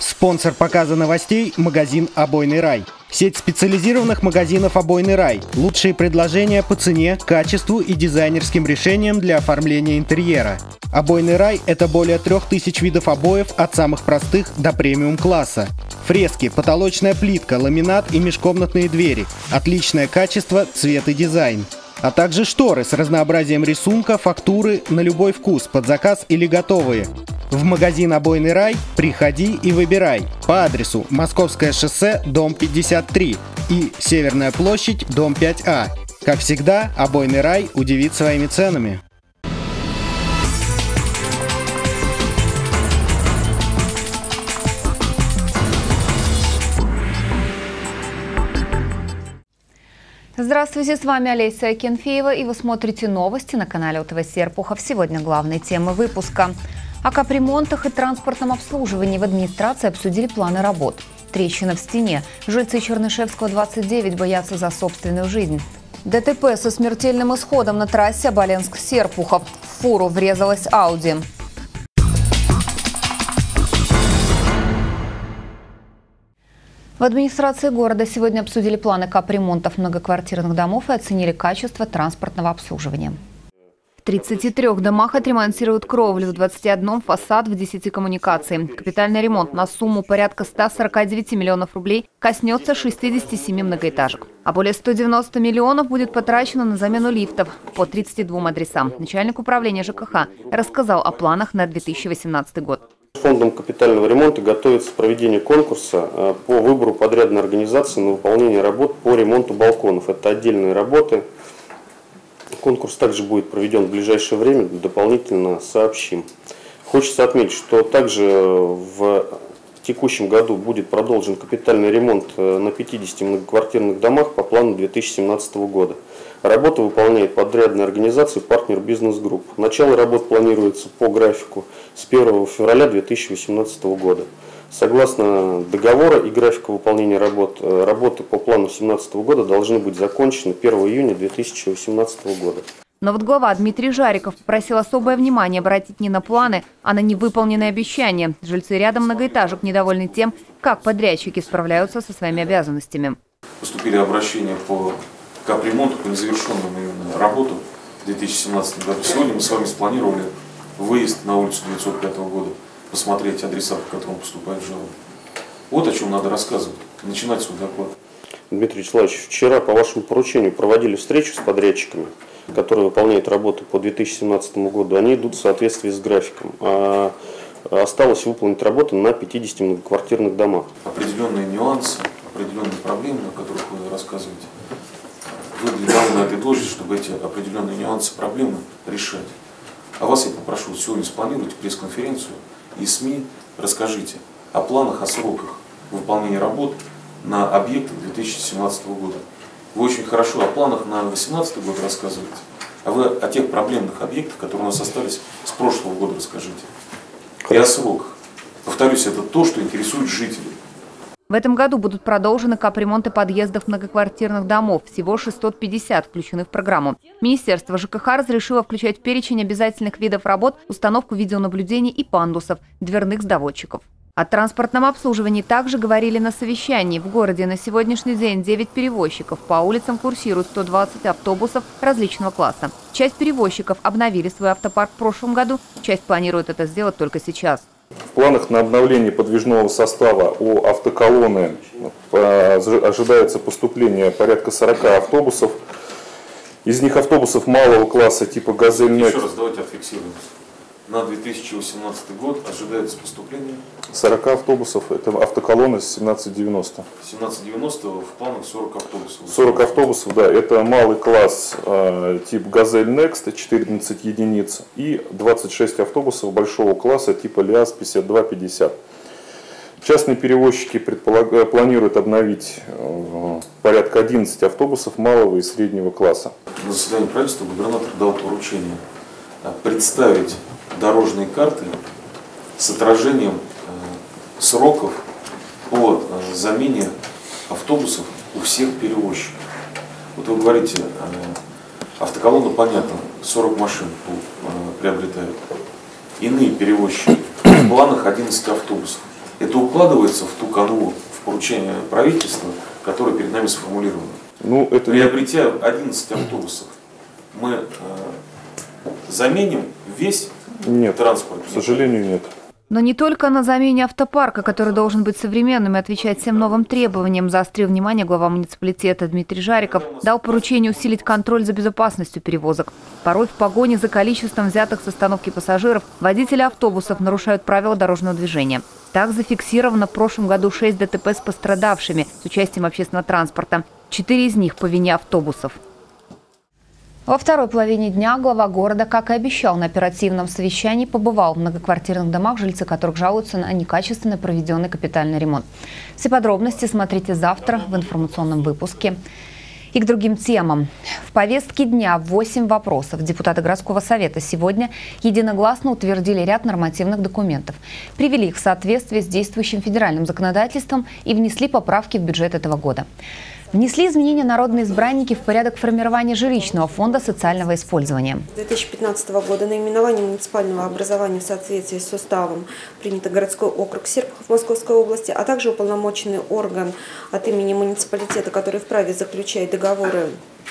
Спонсор показа новостей – магазин «Обойный рай». Сеть специализированных магазинов «Обойный рай». Лучшие предложения по цене, качеству и дизайнерским решениям для оформления интерьера. «Обойный рай» – это более 3000 видов обоев от самых простых до премиум-класса. Фрески, потолочная плитка, ламинат и межкомнатные двери. Отличное качество, цвет и дизайн. А также шторы с разнообразием рисунка, фактуры на любой вкус, под заказ или готовые. В магазин «Обойный рай» приходи и выбирай по адресу Московское шоссе, дом 53 и Северная площадь, дом 5А. Как всегда, «Обойный рай» удивит своими ценами. Здравствуйте, с вами Олеся Акинфеева, и вы смотрите новости на канале УТВ Серпухов. Сегодня главные темы выпуска. О капремонтах и транспортном обслуживании в администрации обсудили планы работ. Трещина в стене. Жильцы Чернышевского, 29, боятся за собственную жизнь. ДТП со смертельным исходом на трассе Оболенск-Серпухов. В фуру врезалась Ауди. В администрации города сегодня обсудили планы капремонтов многоквартирных домов и оценили качество транспортного обслуживания. В 33 домах отремонтируют кровлю, в 21 фасад, в 10 коммуникаций. Капитальный ремонт на сумму порядка 149 миллионов рублей коснется 67 многоэтажек. А более 190 миллионов будет потрачено на замену лифтов по 32 адресам. Начальник управления ЖКХ рассказал о планах на 2018 год. Фондом капитального ремонта готовится проведение конкурса по выбору подрядной организации на выполнение работ по ремонту балконов. Это отдельные работы. Конкурс также будет проведен в ближайшее время, дополнительно сообщим. Хочется отметить, что также в текущем году будет продолжен капитальный ремонт на 50 многоквартирных домах по плану 2017 года. Работа выполняет подрядная организация «Партнер Бизнес Групп». Начало работ планируется по графику с 1 февраля 2018 года. Согласно договора и графика выполнения работы по плану 2017 года должны быть закончены 1 июня 2018 года. Но вот глава Дмитрий Жариков попросил особое внимание обратить не на планы, а на невыполненные обещания. Жильцы рядом многоэтажек недовольны тем, как подрядчики справляются со своими обязанностями. Поступили обращения по капремонту, по незавершенным работам в 2017 году. Сегодня мы с вами спланировали выезд на улицу 905 года, посмотреть адреса, по которым поступают жалобы. Вот о чем надо рассказывать, начинать свой доклад. Дмитрий Вячеславович, вчера по вашему поручению проводили встречу с подрядчиками, которые выполняют работы по 2017 году. Они идут в соответствии с графиком. Осталось выполнить работы на 50 многоквартирных домах. Определенные нюансы, определенные проблемы, о которых вы рассказываете, вы для на этой должности, чтобы эти определенные нюансы, проблемы решать. А вас я попрошу, сегодня спланируйте пресс-конференцию и СМИ расскажите о планах, о сроках выполнения работ на объектах 2017 года. Вы очень хорошо о планах на 2018 год рассказываете, а вы о тех проблемных объектах, которые у нас остались с прошлого года, расскажите. И о сроках. Повторюсь, это то, что интересует жителей. В этом году будут продолжены капремонты подъездов многоквартирных домов. Всего 650 включены в программу. Министерство ЖКХ разрешило включать в перечень обязательных видов работ установку видеонаблюдений и пандусов, дверных сдавотчиков. О транспортном обслуживании также говорили на совещании. В городе на сегодняшний день 9 перевозчиков. По улицам курсируют 120 автобусов различного класса. Часть перевозчиков обновили свой автопарк в прошлом году, часть планирует это сделать только сейчас. В планах на обновление подвижного состава у автоколонны ожидается поступление порядка 40 автобусов. Из них автобусов малого класса типа «Газель Next». Еще раз давайте отфиксируем. На 2018 год ожидается поступление 40 автобусов, это автоколонна 1790. 1790 в планах 40 автобусов. 40 автобусов, да, это малый класс тип «Газель Next», 14 единиц, и 26 автобусов большого класса типа «ЛиАЗ» 5250. Частные перевозчики планируют обновить порядка 11 автобусов малого и среднего класса. На заседании правительства губернатор дал поручение представить дорожные карты с отражением сроков по замене автобусов у всех перевозчиков. Вот вы говорите, автоколонна, понятно, 40 машин приобретают. Иные перевозчики в планах 11 автобусов. Это у укладывается в ту канву, в поручение правительства, которое перед нами сформулировано. Ну, это Приобретя 11 автобусов, мы заменим весь транспорт? К сожалению, нет. Но не только на замене автопарка, который должен быть современным и отвечать всем новым требованиям, заострил внимание глава муниципалитета Дмитрий Жариков, дал поручение усилить контроль за безопасностью перевозок. Порой в погоне за количеством взятых с остановки пассажиров водители автобусов нарушают правила дорожного движения. Так зафиксировано в прошлом году 6 ДТП с пострадавшими с участием общественного транспорта. 4 из них по вине автобусов. Во второй половине дня глава города, как и обещал, на оперативном совещании побывал в многоквартирных домах, жильцы которых жалуются на некачественно проведенный капитальный ремонт. Все подробности смотрите завтра в информационном выпуске. И к другим темам. В повестке дня 8 вопросов. Депутаты городского совета сегодня единогласно утвердили ряд нормативных документов, привели их в соответствие с действующим федеральным законодательством и внесли поправки в бюджет этого года. Внесли изменения народные избранники в порядок формирования жилищного фонда социального использования. С 2015 года наименование муниципального образования в соответствии с уставом принято городской округ Серпухов Московской области, а также уполномоченный орган от имени муниципалитета, который вправе заключать договоры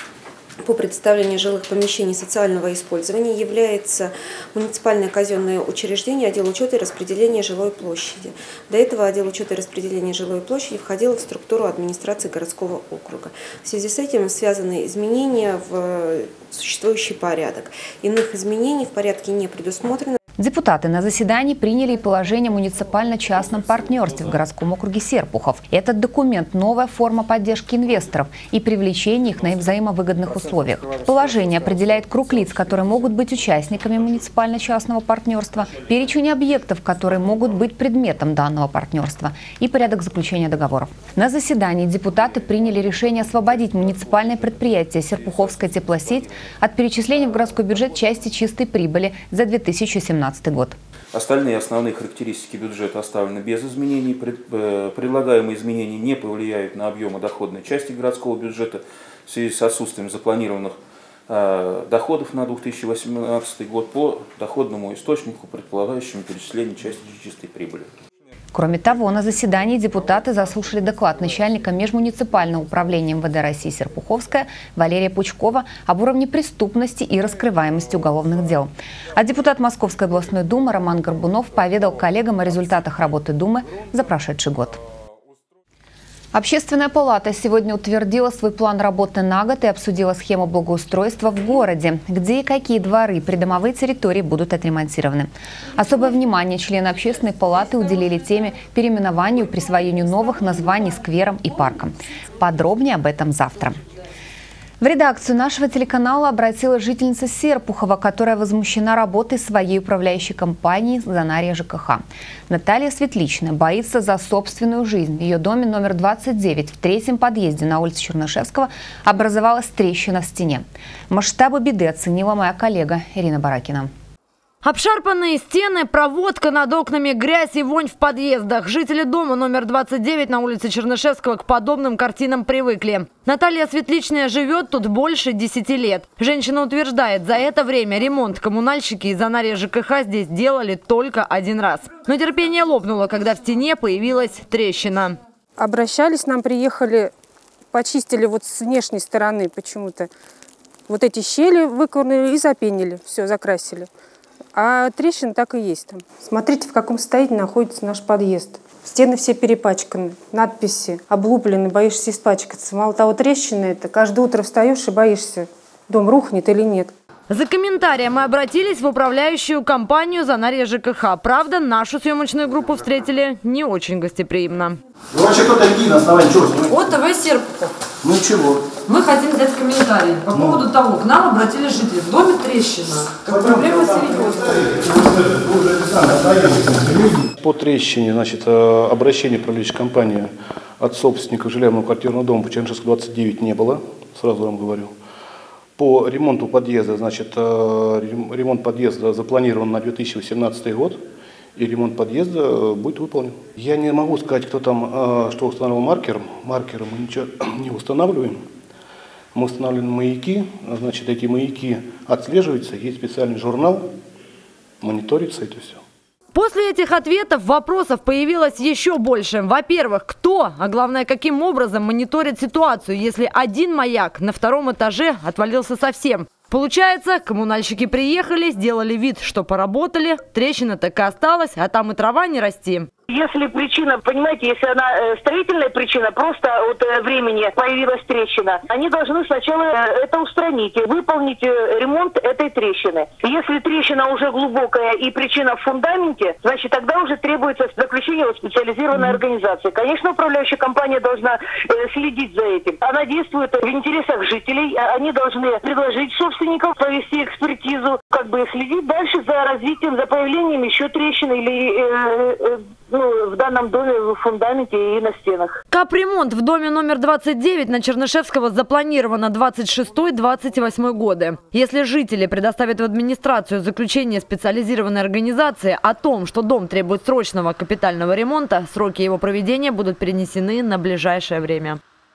по предоставлению жилых помещений социального использования, является муниципальное казенное учреждение, отдел учета и распределения жилой площади. До этого отдел учета и распределения жилой площади входил в структуру администрации городского округа. В связи с этим связаны изменения в существующий порядок. Иных изменений в порядке не предусмотрено. Депутаты на заседании приняли и положение о муниципально-частном партнерстве в городском округе Серпухов. Этот документ – новая форма поддержки инвесторов и привлечения их на взаимовыгодных условиях. Положение определяет круг лиц, которые могут быть участниками муниципально-частного партнерства, перечень объектов, которые могут быть предметом данного партнерства и порядок заключения договоров. На заседании депутаты приняли решение освободить муниципальное предприятие «Серпуховская теплосеть» от перечисления в городской бюджет части чистой прибыли за 2017 год. Остальные основные характеристики бюджета оставлены без изменений. Предлагаемые изменения не повлияют на объемы доходной части городского бюджета в связи с отсутствием запланированных доходов на 2018 год по доходному источнику, предполагающему перечисление части чистой прибыли. Кроме того, на заседании депутаты заслушали доклад начальника межмуниципального управления МВД России Серпуховская Валерия Пучкова об уровне преступности и раскрываемости уголовных дел. А депутат Московской областной думы Роман Горбунов поведал коллегам о результатах работы Думы за прошедший год. Общественная палата сегодня утвердила свой план работы на год и обсудила схему благоустройства в городе, где и какие дворы и придомовые территории будут отремонтированы. Особое внимание члены общественной палаты уделили теме переименованию и присвоению новых названий скверам и паркам. Подробнее об этом завтра. В редакцию нашего телеканала обратилась жительница Серпухова, которая возмущена работой своей управляющей компании «Занарье ЖКХ». Наталья Светличная боится за собственную жизнь. В ее доме номер 29 в 3-м подъезде на улице Чернышевского образовалась трещина в стене. Масштабы беды оценила моя коллега Ирина Баракина. Обшарпанные стены, проводка над окнами, грязь и вонь в подъездах. Жители дома номер 29 на улице Чернышевского к подобным картинам привыкли. Наталья Светличная живет тут больше 10 лет. Женщина утверждает, за это время ремонт коммунальщики из Занарья ЖКХ здесь делали только один раз. Но терпение лопнуло, когда в стене появилась трещина. Обращались, нам приехали, почистили вот с внешней стороны почему-то. Вот эти щели выковырнули и запенили, все, закрасили. А трещина так и есть там. Смотрите, в каком состоянии находится наш подъезд. Стены все перепачканы, надписи облуплены, боишься испачкаться. Мало того, трещины это. Каждое утро встаешь и боишься, дом рухнет или нет. За комментарием мы обратились в управляющую компанию «Занарье ЖКХ». Правда, нашу съемочную группу встретили не очень гостеприимно. Вы вообще кто такие, на основании чего? ОТВ Серпухов. Ну чего? Мы хотим взять комментарий по поводу того, к нам обратились жители. В доме трещина. Проблема серьезная. По трещине, значит, обращение в управляющую компанию от собственников жилищного квартирного дома по Чернышевскому 29 не было, сразу вам говорю. По ремонту подъезда, значит, ремонт подъезда запланирован на 2018 год, и ремонт подъезда будет выполнен. Я не могу сказать, кто там, что устанавливал маркером. Маркером мы ничего не устанавливаем. Мы устанавливаем маяки, значит, эти маяки отслеживаются, есть специальный журнал, мониторится это все. После этих ответов вопросов появилось еще больше. Во-первых, кто, а главное, каким образом мониторит ситуацию, если один маяк на втором этаже отвалился совсем? Получается, коммунальщики приехали, сделали вид, что поработали, трещина так и осталась, а там и трава не расти. Если причина, понимаете, если она строительная причина, просто от времени появилась трещина, они должны сначала это устранить, выполнить ремонт этой трещины. Если трещина уже глубокая и причина в фундаменте, значит тогда уже требуется заключение специализированной организации. Конечно, управляющая компания должна следить за этим. Она действует в интересах жителей, они должны предложить собственникам провести экспертизу, следить дальше за развитием, за появлением еще трещины или в данном доме в фундаменте и на стенах. Капремонт в доме номер 29 на Чернышевского запланировано 26-28 годы. Если жители предоставят в администрацию заключение специализированной организации о том, что дом требует срочного капитального ремонта, сроки его проведения будут перенесены на ближайшее время.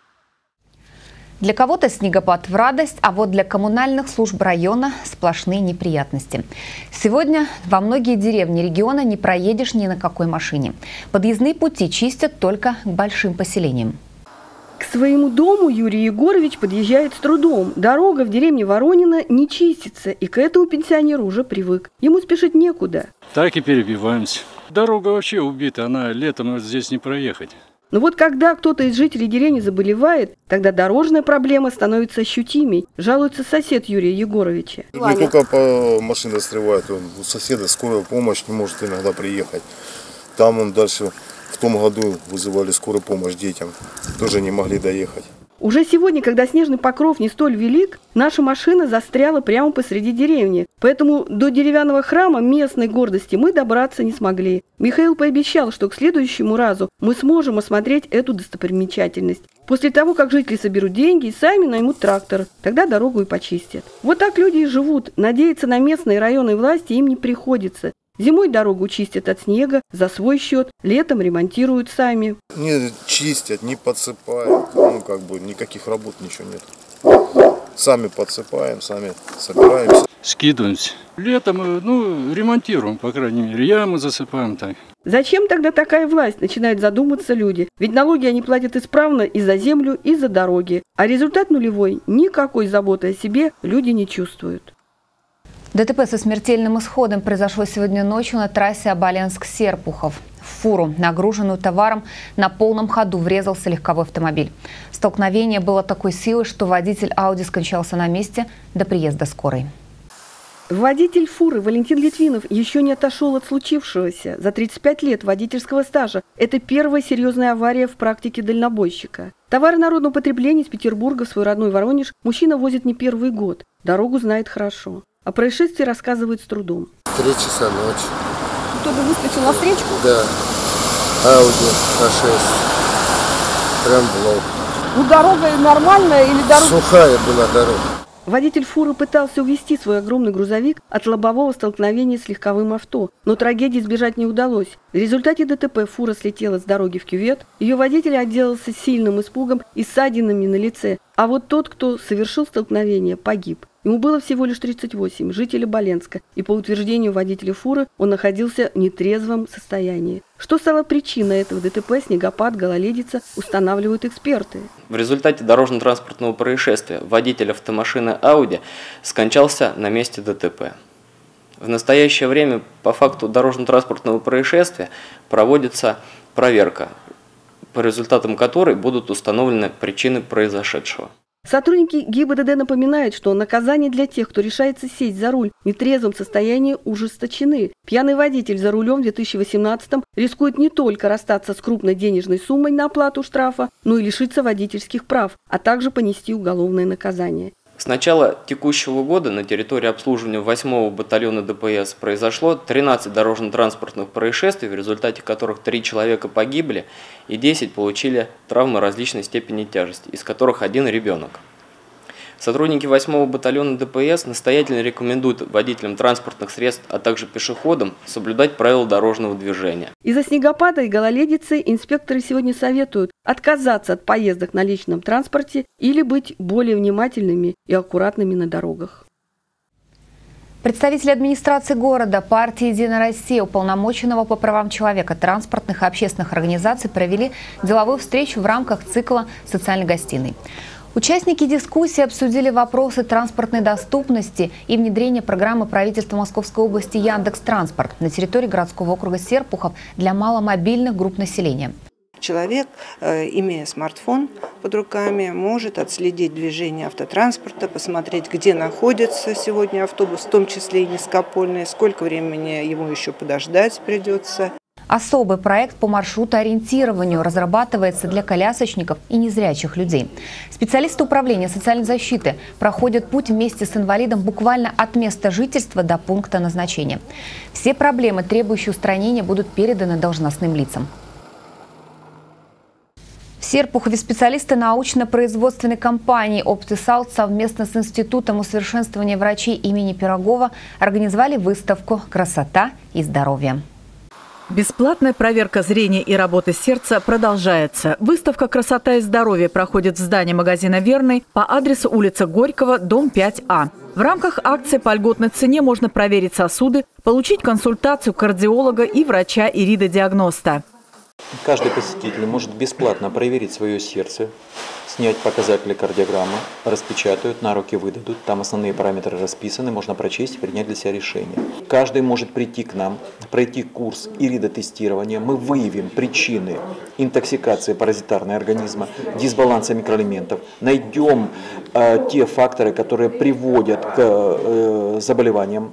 Для кого-то снегопад в радость, а вот для коммунальных служб района сплошные неприятности. Сегодня во многие деревни региона не проедешь ни на какой машине. Подъездные пути чистят только к большим поселениям. К своему дому Юрий Егорович подъезжает с трудом. Дорога в деревне Воронина не чистится, и к этому пенсионеру уже привык. Ему спешить некуда. Так и перебиваемся. Дорога вообще убита, она летом здесь не проехать. Но вот когда кто-то из жителей деревни заболевает, тогда дорожная проблема становится ощутимей, жалуется сосед Юрия Егоровича. Не только по машине срывает, у соседа скорая помощь не может иногда приехать. Там он дальше, в том году вызывали скорую помощь детям, тоже не могли доехать. Уже сегодня, когда снежный покров не столь велик, наша машина застряла прямо посреди деревни. Поэтому до деревянного храма местной гордости мы добраться не смогли. Михаил пообещал, что к следующему разу мы сможем осмотреть эту достопримечательность. После того, как жители соберут деньги и сами наймут трактор, тогда дорогу и почистят. Вот так люди и живут. Надеяться на местные районные власти им не приходится. Зимой дорогу чистят от снега за свой счет, летом ремонтируют сами. Не чистят, не подсыпают, никаких работ, ничего нет. Сами подсыпаем, сами собираемся. Скидываемся. Летом, ремонтируем, по крайней мере, ямы засыпаем так. Зачем тогда такая власть, начинают задумываться люди? Ведь налоги они платят исправно и за землю, и за дороги. А результат нулевой. Никакой заботы о себе люди не чувствуют. ДТП со смертельным исходом произошло сегодня ночью на трассе Оболенск-Серпухов. В фуру, нагруженную товаром, на полном ходу врезался легковой автомобиль. Столкновение было такой силы, что водитель Ауди скончался на месте до приезда скорой. Водитель фуры Валентин Литвинов еще не отошел от случившегося. За 35 лет водительского стажа это первая серьезная авария в практике дальнобойщика. Товары народного потребления из Петербурга в свой родной Воронеж мужчина возит не первый год. Дорогу знает хорошо. О происшествии рассказывает с трудом. 3 часа ночи. Кто-то выскочил на встречку? Да. Ауди А6. Прям блок. Дорога нормальная или дорога? Сухая была дорога. Водитель фуры пытался увести свой огромный грузовик от лобового столкновения с легковым авто, но трагедии избежать не удалось. В результате ДТП фура слетела с дороги в кювет, ее водитель отделался сильным испугом и ссадинами на лице, а вот тот, кто совершил столкновение, погиб. Ему было всего лишь 38, житель Оболенска, и по утверждению водителя фуры он находился в нетрезвом состоянии. Что стало причиной этого ДТП, снегопад, гололедица, устанавливают эксперты. В результате дорожно-транспортного происшествия водитель автомашины Audi скончался на месте ДТП. В настоящее время по факту дорожно-транспортного происшествия проводится проверка, по результатам которой будут установлены причины произошедшего. Сотрудники ГИБДД напоминают, что наказания для тех, кто решается сесть за руль в нетрезвом состоянии, ужесточены. Пьяный водитель за рулем в 2018-м рискует не только расстаться с крупной денежной суммой на оплату штрафа, но и лишиться водительских прав, а также понести уголовное наказание. С начала текущего года на территории обслуживания 8-го батальона ДПС произошло 13 дорожно-транспортных происшествий, в результате которых 3 человека погибли и 10 получили травмы различной степени тяжести, из которых 1 ребенок. Сотрудники 8-го батальона ДПС настоятельно рекомендуют водителям транспортных средств, а также пешеходам соблюдать правила дорожного движения. Из-за снегопада и гололедицы инспекторы сегодня советуют отказаться от поездок на личном транспорте или быть более внимательными и аккуратными на дорогах. Представители администрации города, партии «Единая Россия», уполномоченного по правам человека, транспортных и общественных организаций провели деловую встречу в рамках цикла «Социальной гостиной». Участники дискуссии обсудили вопросы транспортной доступности и внедрения программы правительства Московской области «Яндекс.Транспорт» на территории городского округа Серпухов для маломобильных групп населения. Человек, имея смартфон под руками, может отследить движение автотранспорта, посмотреть, где находится сегодня автобус, в том числе и низкопольный, сколько времени ему еще подождать придется. Особый проект по маршрутоориентированию разрабатывается для колясочников и незрячих людей. Специалисты управления социальной защиты проходят путь вместе с инвалидом буквально от места жительства до пункта назначения. Все проблемы, требующие устранения, будут переданы должностным лицам. В Серпухове специалисты научно-производственной компании «Оптисалт» совместно с Институтом усовершенствования врачей имени Пирогова организовали выставку «Красота и здоровье». Бесплатная проверка зрения и работы сердца продолжается. Выставка «Красота и здоровье» проходит в здании магазина «Верный» по адресу улица Горького, дом 5А. В рамках акции по льготной цене можно проверить сосуды, получить консультацию кардиолога и врача-иридодиагноста. Каждый посетитель может бесплатно проверить свое сердце, снять показатели кардиограммы, распечатают, на руки выдадут. Там основные параметры расписаны, можно прочесть и принять для себя решение. Каждый может прийти к нам, пройти курс иридотестирования. Мы выявим причины интоксикации паразитарной организма, дисбаланса микроэлементов, найдем те факторы, которые приводят к заболеваниям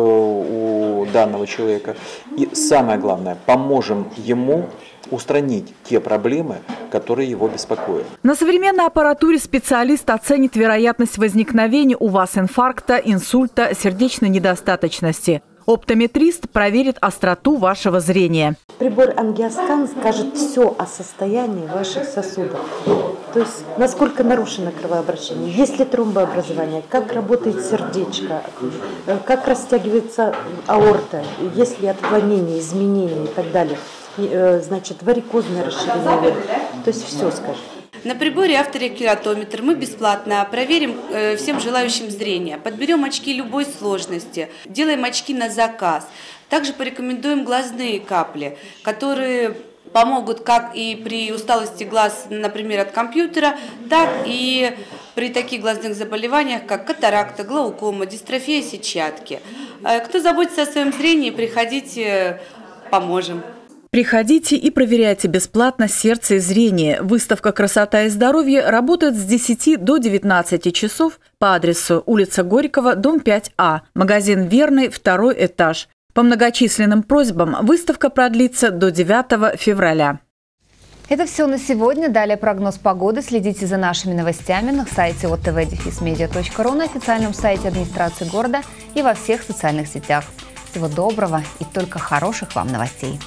у данного человека. И самое главное, поможем ему устранить те проблемы, которые его беспокоят. На современной аппаратуре специалист оценит вероятность возникновения у вас инфаркта, инсульта, сердечной недостаточности. Оптометрист проверит остроту вашего зрения. Прибор ангиоскан скажет все о состоянии ваших сосудов. То есть, насколько нарушено кровообращение, есть ли тромбообразование, как работает сердечко, как растягивается аорта, есть ли отклонения, изменения и так далее. Значит, варикозное расширение вен. То есть все скажет. На приборе авторекератометр мы бесплатно проверим всем желающим зрения. Подберем очки любой сложности, делаем очки на заказ. Также порекомендуем глазные капли, которые помогут как и при усталости глаз, например, от компьютера, так и при таких глазных заболеваниях, как катаракта, глаукома, дистрофия сетчатки. Кто заботится о своем зрении, приходите, поможем. Приходите и проверяйте бесплатно сердце и зрение. Выставка «Красота и здоровье» работает с 10 до 19 часов по адресу улица Горького, дом 5А, магазин «Верный», 2-й этаж. По многочисленным просьбам выставка продлится до 9 февраля. Это все на сегодня. Далее прогноз погоды. Следите за нашими новостями на сайте otv-media.ru, на официальном сайте администрации города и во всех социальных сетях. Всего доброго и только хороших вам новостей.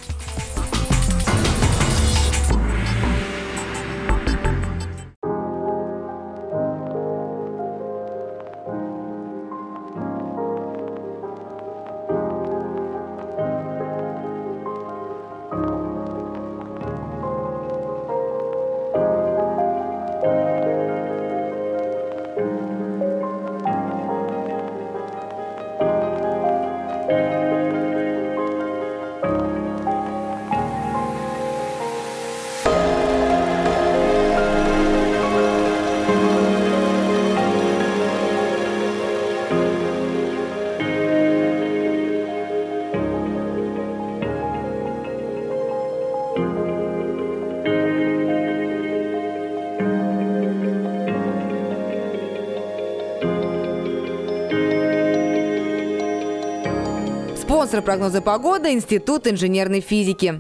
Спонсор прогноза погоды – Институт инженерной физики.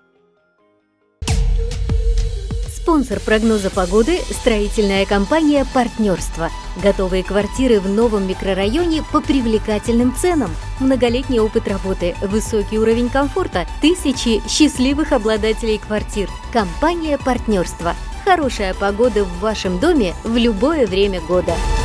Спонсор прогноза погоды – строительная компания «Партнерство». Готовые квартиры в новом микрорайоне по привлекательным ценам. Многолетний опыт работы, высокий уровень комфорта, тысячи счастливых обладателей квартир. Компания «Партнерство». Хорошая погода в вашем доме в любое время года.